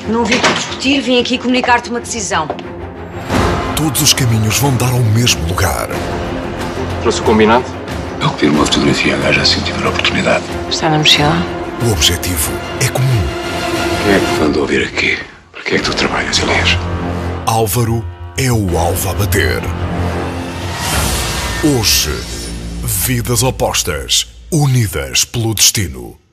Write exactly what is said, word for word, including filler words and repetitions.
Não vim aqui discutir, vim aqui comunicar-te uma decisão. Todos os caminhos vão dar ao mesmo lugar. Trouxe o combinado? Eu retiro uma fotografia à gaja assim tiver a oportunidade. Está na mochila? O objetivo é comum. Quem é que te mandou vir aqui? Para que é que tu trabalhas, aliás? Álvaro é o alvo a bater. Hoje, vidas opostas, unidas pelo destino.